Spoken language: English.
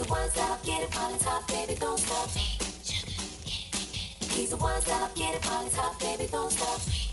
the ones that'll get it while it's hot, baby, don't stop. He's the ones that'll get it while it's hot, baby, don't stop.